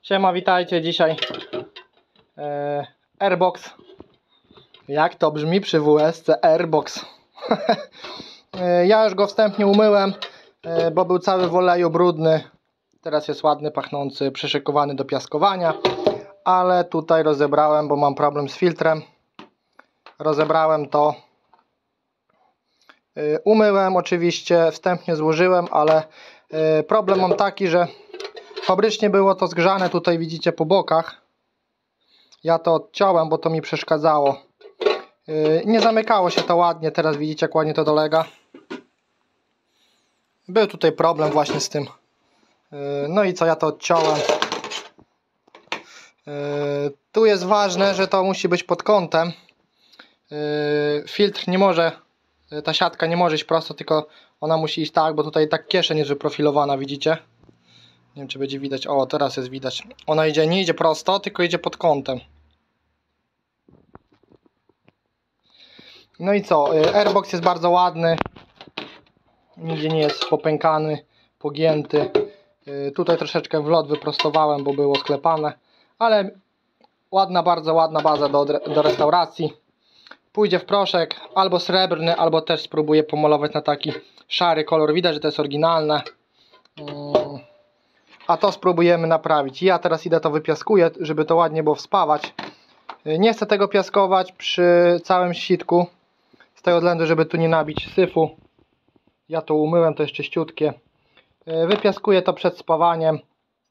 Siema, witajcie. Dzisiaj Airbox. Jak to brzmi przy WSC? Airbox. Ja już go wstępnie umyłem, bo był cały w oleju brudny. Teraz jest ładny, pachnący, przyszykowany do piaskowania. Ale tutaj rozebrałem, bo mam problem z filtrem. Rozebrałem to. Umyłem oczywiście, wstępnie złożyłem, ale problem mam taki, że fabrycznie było to zgrzane, tutaj widzicie po bokach. Ja to odciąłem, bo to mi przeszkadzało. Nie zamykało się to ładnie, teraz widzicie jak ładnie to dolega. Był tutaj problem właśnie z tym. No i co, ja to odciąłem. Tu jest ważne, że to musi być pod kątem. Filtr nie może, ta siatka nie może iść prosto, tylko ona musi iść tak, bo tutaj tak kieszeń jest wyprofilowana, widzicie? Nie wiem, czy będzie widać. O, teraz jest widać. Ona idzie, nie idzie prosto, tylko idzie pod kątem. No i co? Airbox jest bardzo ładny. Nigdzie nie jest popękany, pogięty. Tutaj troszeczkę wlot wyprostowałem, bo było sklepane. Ale ładna, bardzo ładna baza do restauracji. Pójdzie w proszek, albo srebrny, albo też spróbuję pomalować na taki szary kolor. Widać, że to jest oryginalne. A to spróbujemy naprawić. Ja teraz idę to wypiaskuję, żeby to ładnie było wspawać. Nie chcę tego piaskować przy całym sitku. Z tego względu, żeby tu nie nabić syfu. Ja to umyłem, to jest czyściutkie. Wypiaskuję to przed spawaniem.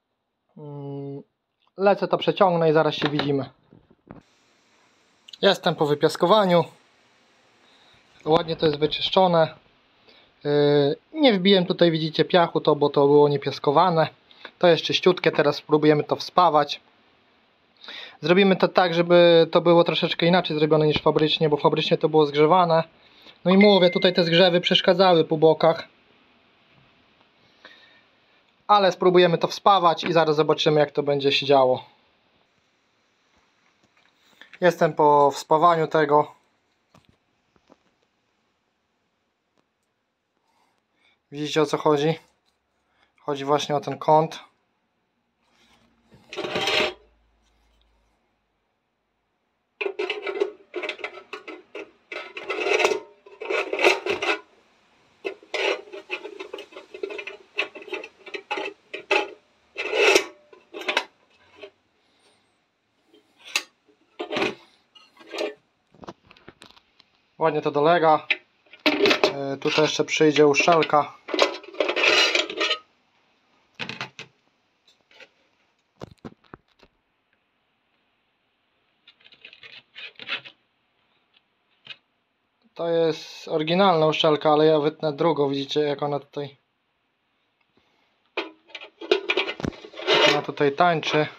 Lecę to przeciągnę i zaraz się widzimy. Jestem po wypiaskowaniu. Ładnie to jest wyczyszczone. Nie wbiłem tutaj, widzicie, piachu, bo to było niepiaskowane. To jest czyściutkie, teraz spróbujemy to wspawać. Zrobimy to tak, żeby to było troszeczkę inaczej zrobione niż fabrycznie, bo fabrycznie to było zgrzewane. No i mówię, tutaj te zgrzewy przeszkadzały po bokach. Ale spróbujemy to wspawać i zaraz zobaczymy, jak to będzie się działo. Jestem po wspawaniu tego. Widzicie, o co chodzi? Chodzi właśnie o ten kąt. Ładnie to dolega. Tutaj jeszcze przyjdzie uszczelka. To jest oryginalna uszczelka, ale ja wytnę drugą. Widzicie, jak ona tutaj tańczy.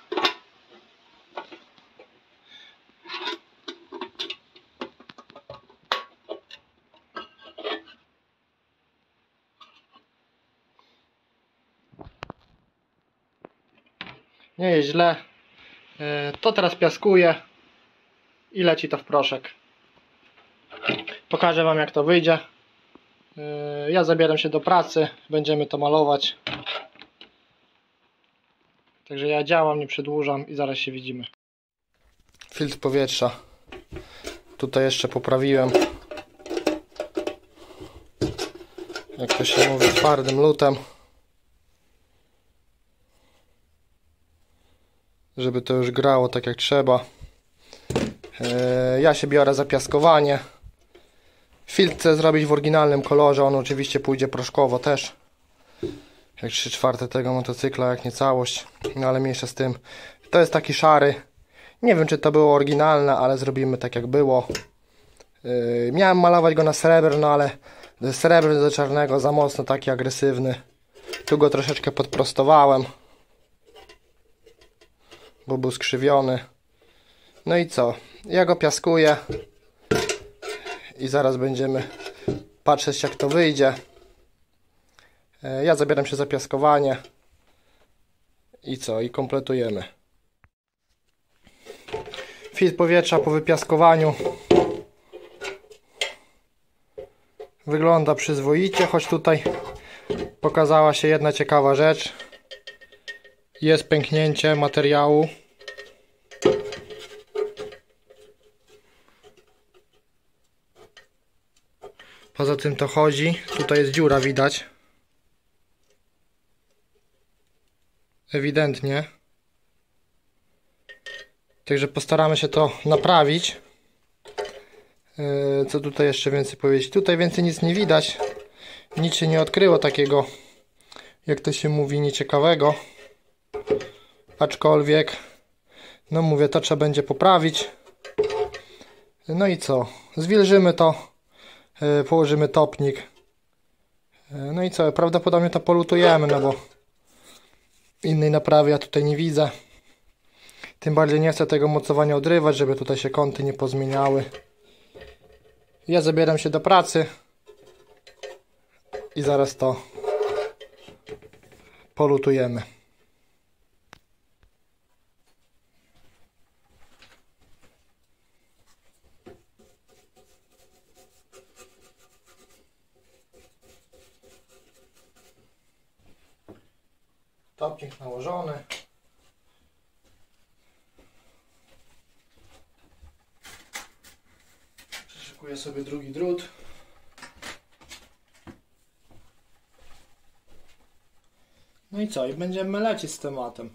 Nie jest źle. To teraz piaskuję i leci to w proszek. Pokażę wam, jak to wyjdzie. Ja zabieram się do pracy, będziemy to malować. Także ja działam, nie przedłużam i zaraz się widzimy. Filtr powietrza. Tutaj jeszcze poprawiłem. Jak to się mówi, twardym lutem. Żeby to już grało tak jak trzeba. Ja się biorę za piaskowanie. Filtr chcę zrobić w oryginalnym kolorze. On oczywiście pójdzie proszkowo też. Jak 3/4 tego motocykla, jak nie całość. No ale mniejsza z tym. To jest taki szary. Nie wiem, czy to było oryginalne, ale zrobimy tak jak było. Miałem malować go na srebrno, ale srebrny do czarnego za mocno, taki agresywny. Tu go troszeczkę podprostowałem, bo był skrzywiony. No i co? Ja go piaskuję i zaraz będziemy patrzeć, jak to wyjdzie. Ja zabieram się za piaskowanie i co? I kompletujemy. Filtr powietrza po wypiaskowaniu wygląda przyzwoicie, choć tutaj pokazała się jedna ciekawa rzecz. Jest pęknięcie materiału. Poza tym to chodzi. Tutaj jest dziura, widać. Ewidentnie. Także postaramy się to naprawić. Co tutaj jeszcze więcej powiedzieć? Tutaj więcej nic nie widać. Nic się nie odkryło takiego, jak to się mówi, nieciekawego. Aczkolwiek, no mówię, to trzeba będzie poprawić. No i co? Zwilżymy to. Położymy topnik. No i co? Prawdopodobnie to polutujemy, no bo innej naprawy ja tutaj nie widzę. Tym bardziej nie chcę tego mocowania odrywać, żeby tutaj się kąty nie pozmieniały. Ja zabieram się do pracy i zaraz to polutujemy. Topnik nałożony. Przyszykuję sobie drugi drut. No i co? I będziemy lecieć z tematem.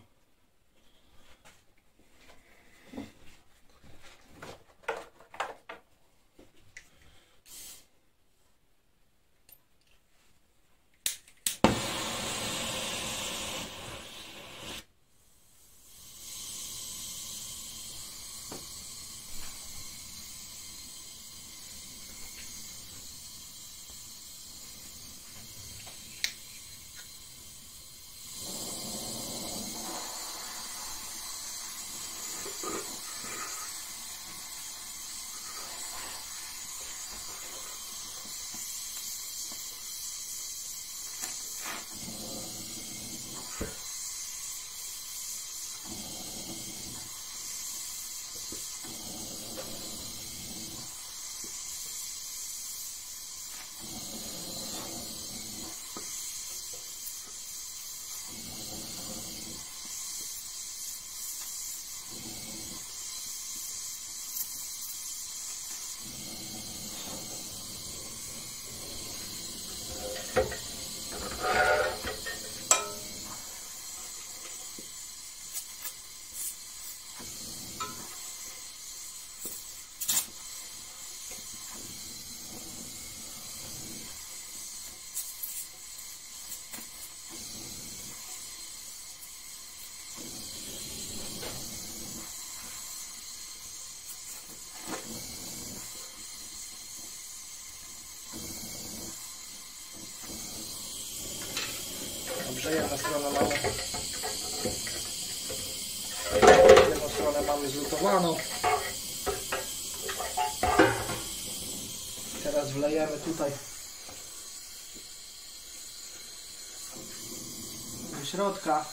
Jedną stronę mamy zlutowaną. Teraz wlejemy tutaj do środka.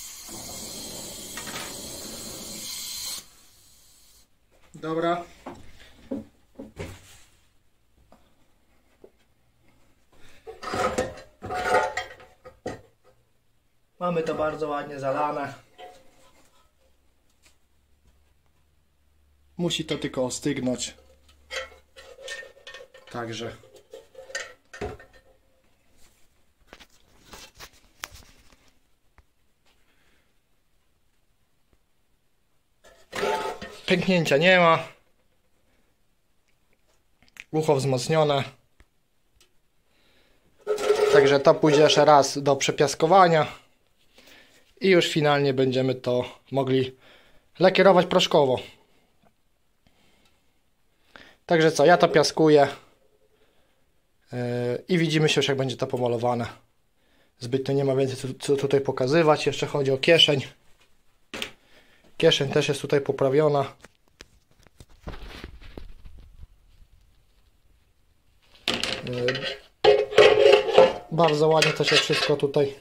Dobra, Mamy to bardzo ładnie zalane. Musi to tylko ostygnąć. Także pęknięcia nie ma. Ucho wzmocnione. Także to pójdzie jeszcze raz do przepiaskowania i już finalnie będziemy to mogli lakierować proszkowo. Także co, ja to piaskuję i widzimy się już, jak będzie to pomalowane. Zbytnio nie ma więcej co tutaj pokazywać. Jeszcze chodzi o kieszeń. Kieszeń też jest tutaj poprawiona. Bardzo ładnie to się wszystko tutaj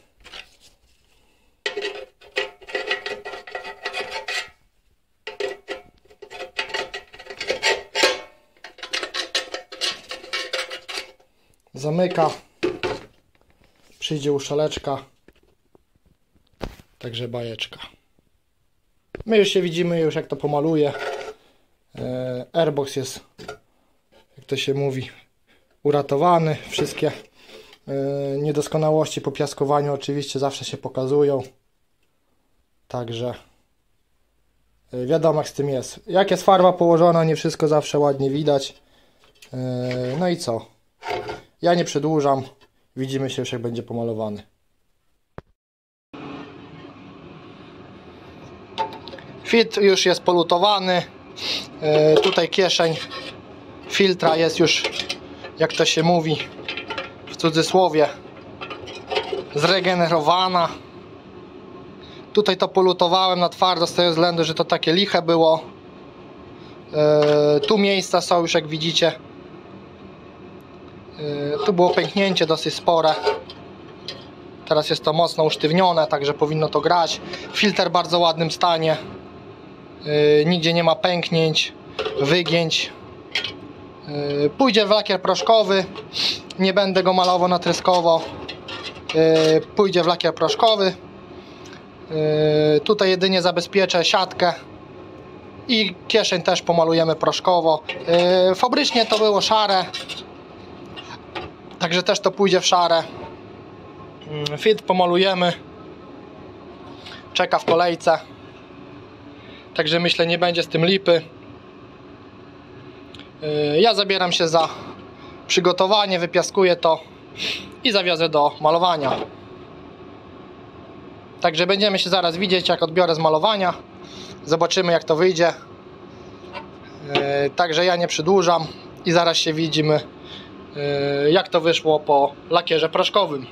zamyka. Przyjdzie uszczeleczka. Także bajeczka. My już się widzimy, już jak to pomaluję. Airbox jest, jak to się mówi, uratowany. Wszystkie niedoskonałości po piaskowaniu oczywiście zawsze się pokazują. Także wiadomo, jak z tym jest. Jak jest farba położona, nie wszystko zawsze ładnie widać. No i co? Ja nie przedłużam. Widzimy się już, jak będzie pomalowany. Filtr już jest polutowany. Tutaj kieszeń filtra jest już, jak to się mówi w cudzysłowie, zregenerowana. Tutaj to polutowałem na twardo z tego względu, że to takie liche było. Tu miejsca są już, jak widzicie. Tu było pęknięcie dosyć spore. Teraz jest to mocno usztywnione, także powinno to grać. Filtr w bardzo ładnym stanie. Nigdzie nie ma pęknięć, wygięć. Pójdzie w lakier proszkowy. Nie będę go malował na tryskowo. Pójdzie w lakier proszkowy. Tutaj jedynie zabezpieczę siatkę i kieszeń też pomalujemy proszkowo. Fabrycznie to było szare, także też to pójdzie w szare. Filtr pomalujemy. Czeka w kolejce. Także myślę, nie będzie z tym lipy. Ja zabieram się za przygotowanie, wypiaskuję to i zawiozę do malowania. Także będziemy się zaraz widzieć, jak odbiorę z malowania. Zobaczymy, jak to wyjdzie. Także ja nie przedłużam i zaraz się widzimy, jak to wyszło po lakierze proszkowym.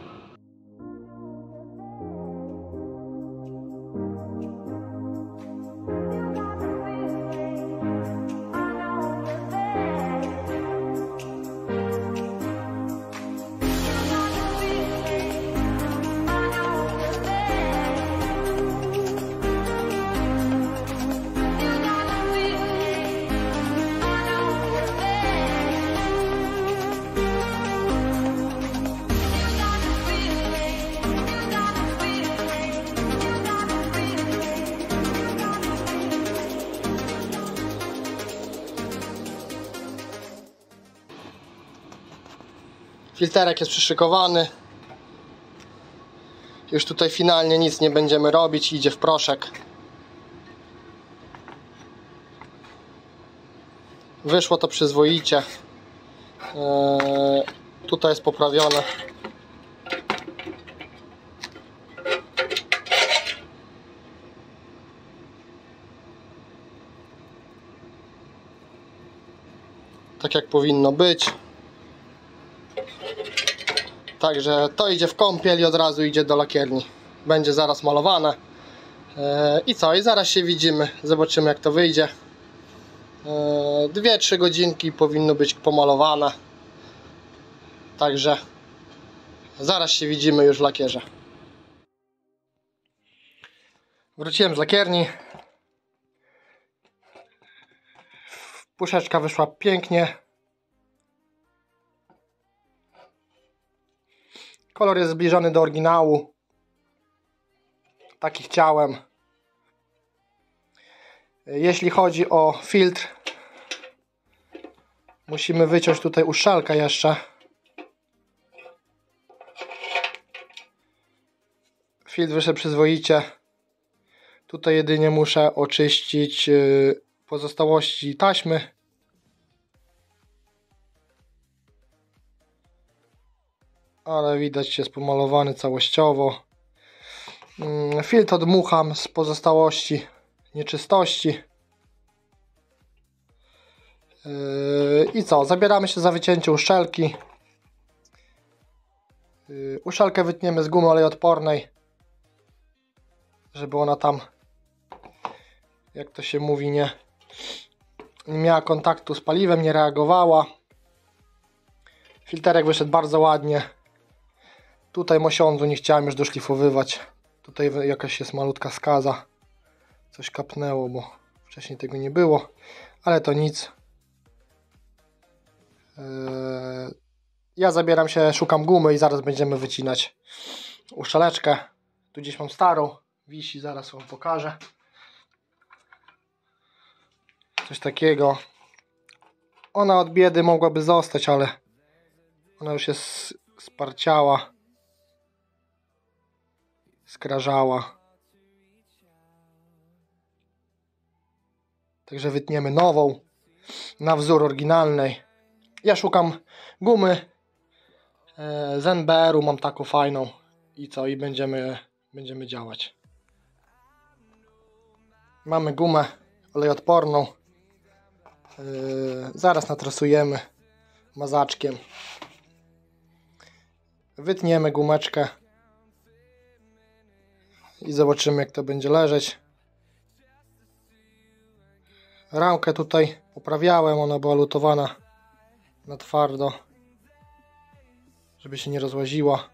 Filterek jest przyszykowany. Już tutaj finalnie nic nie będziemy robić, idzie w proszek. Wyszło to przyzwoicie. Tutaj jest poprawione. Tak jak powinno być. Także to idzie w kąpiel i od razu idzie do lakierni. Będzie zaraz malowane. I co? I zaraz się widzimy. Zobaczymy, jak to wyjdzie. 2-3 godzinki powinno być pomalowane. Także zaraz się widzimy już w lakierze. Wróciłem z lakierni. Puszeczka wyszła pięknie. Kolor jest zbliżony do oryginału. taki chciałem. Jeśli chodzi o filtr, musimy wyciąć tutaj uszczelkę jeszcze. Filtr wyszedł przyzwoicie. Tutaj jedynie muszę oczyścić pozostałości taśmy. Ale widać, jest pomalowany całościowo. Filtr odmucham z pozostałości nieczystości. I co? Zabieramy się za wycięcie uszczelki. Uszczelkę wytniemy z gumy olejoodpornej, żeby ona tam, jak to się mówi, nie miała kontaktu z paliwem, nie reagowała. Filterek wyszedł bardzo ładnie. Tutaj mosiądzu nie chciałem już doszlifowywać. Tutaj jakaś jest malutka skaza. Coś kapnęło, bo wcześniej tego nie było. Ale to nic. Ja zabieram się, szukam gumy i zaraz będziemy wycinać uszczeleczkę. Tu gdzieś mam starą. Wisi, zaraz wam pokażę. Coś takiego. Ona od biedy mogłaby zostać, ale ona już jest sparciała. Skrażała. Także wytniemy nową na wzór oryginalnej. Ja szukam gumy z NBR-u, mam taką fajną. I co? I będziemy działać. Mamy gumę olejoodporną. Zaraz natrasujemy mazaczkiem. Wytniemy gumeczkę i zobaczymy, jak to będzie leżeć. Ramkę tutaj poprawiałem, ona była lutowana na twardo, żeby się nie rozłaziła.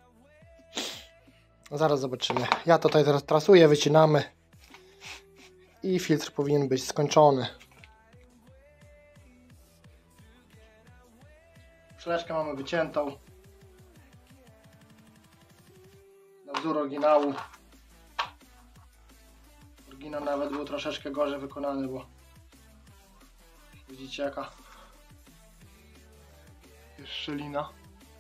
Zaraz zobaczymy. Ja tutaj teraz trasuję, wycinamy i filtr powinien być skończony. Szleczkę mamy wyciętą na wzór oryginału. Oryginał nawet był troszeczkę gorzej wykonany, bo widzicie, jaka jest szczelina.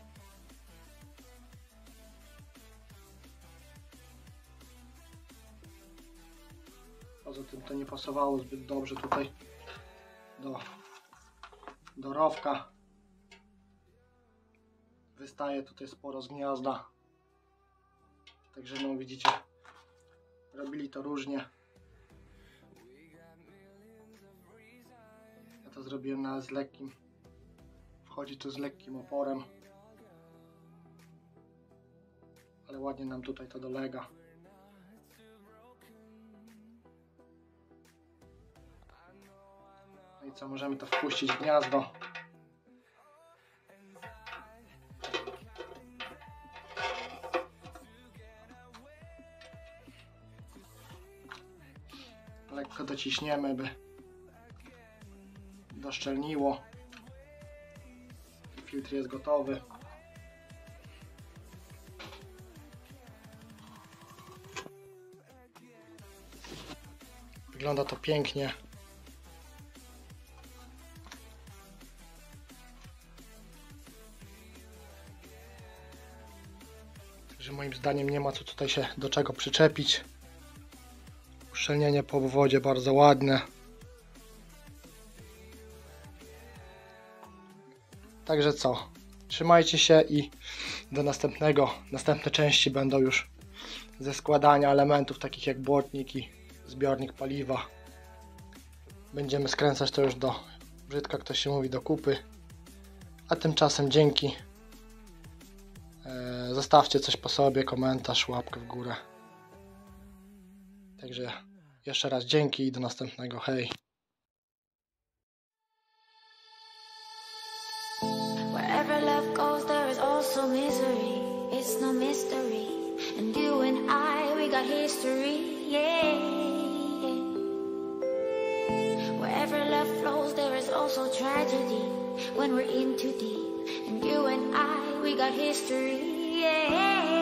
Poza tym to nie pasowało zbyt dobrze tutaj do rowka. Wystaje tutaj sporo z gniazda. Także no widzicie, robili to różnie. Ja to zrobiłem nawet z lekkim. Wchodzi to z lekkim oporem. Ale ładnie nam tutaj to dolega. No i co, możemy to wpuścić w gniazdo. Lekko dociśniemy, by doszczelniło. Filtr jest gotowy. Wygląda to pięknie. Także moim zdaniem nie ma co tutaj się do czego przyczepić. Uszczelnienie po obwodzie bardzo ładne. Także co? Trzymajcie się i do następnego. Następne części będą już ze składania elementów takich jak błotnik i zbiornik paliwa. Będziemy skręcać to już do, brzydko ktoś się mówi, do kupy. A tymczasem dzięki. Zostawcie coś po sobie, komentarz, łapkę w górę. Także jeszcze raz dzięki i do następnego. Hej! Wherever love goes, there is also misery. It's no mystery. And you and I, we got history. Yeah. Wherever love flows, there is also tragedy. When we're in too deep. And you and I, we got history. Yeah.